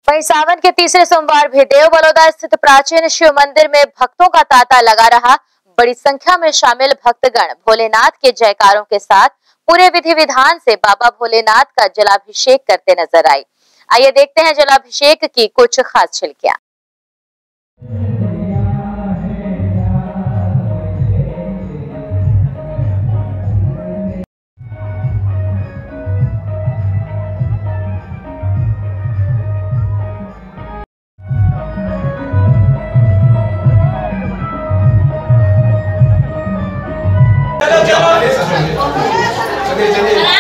वहीं सावन के तीसरे सोमवार भी देव बलौदा स्थित प्राचीन शिव मंदिर में भक्तों का तांता लगा रहा। बड़ी संख्या में शामिल भक्तगण भोलेनाथ के जयकारों के साथ पूरे विधि विधान से बाबा भोलेनाथ का जलाभिषेक करते नजर आए। आइए देखते हैं जलाभिषेक की कुछ खास झलकियां। चलिए